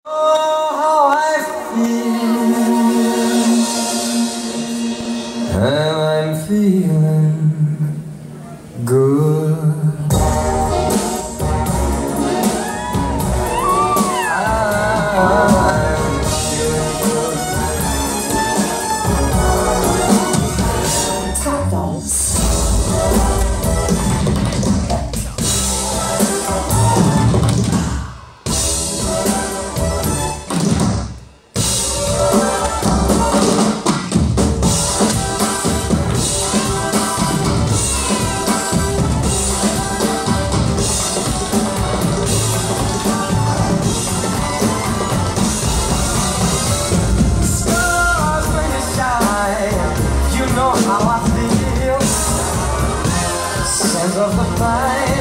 Oh, how I feel, and I'm feeling good. How I feel, sense of the fire.